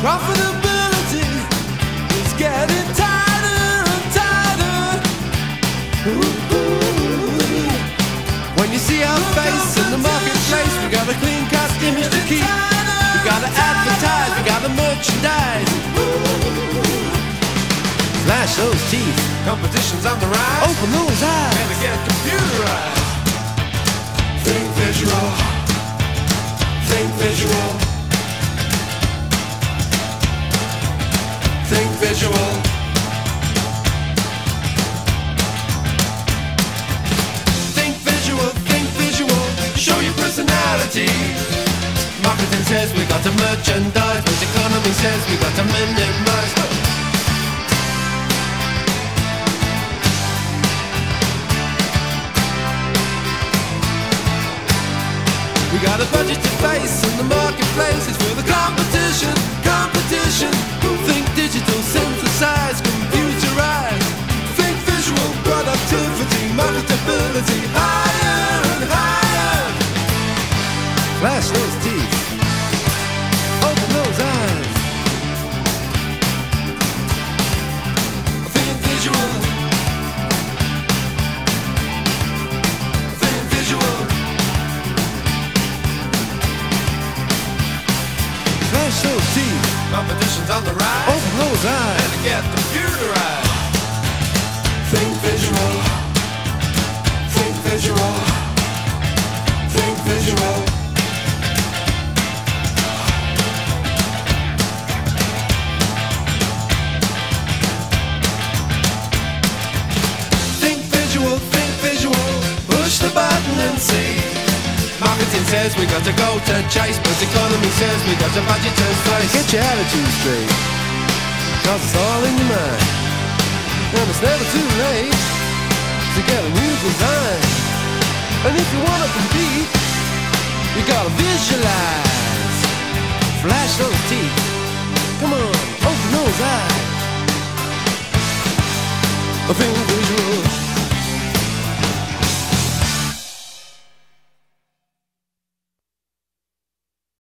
Profitability is getting tighter and tighter. Ooh. When you see our face in the marketplace, we got a clean cut image to keep. We gotta advertise, we gotta merchandise. Flash those teeth, competition's on the rise. Open those eyes, better get computerized. Think visual, think visual, think visual. Think visual, think visual, show your personality. Marketing says we got to merchandise, but economy says we got to minimize. We got a budget to face in the marketplace. It's for the competition, competition. Think digital, synthesize, computerized. Think visual, productivity, marketability. Higher and higher. Flash those teeth, open those eyes. Think visual, think visual. Flash those teeth, competition's on the rise. Open those eyes, and get computerized. Think visual, think visual, think visual. Think visual, think visual. Push the button and see. Marketing says we got to go to chase, but economy says we got to budget to face. Get your attitude straight, cause it's all in your mind. And it's never too late to get a new design. And if you wanna compete, you gotta visualize. Flash those teeth, come on, open those eyes. Think visual,